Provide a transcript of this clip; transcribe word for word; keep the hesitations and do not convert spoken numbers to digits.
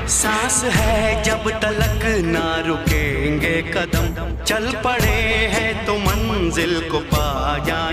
सांस है जब तलक ना रुकेंगे कदम, चल पड़े हैं तो मंजिल को पा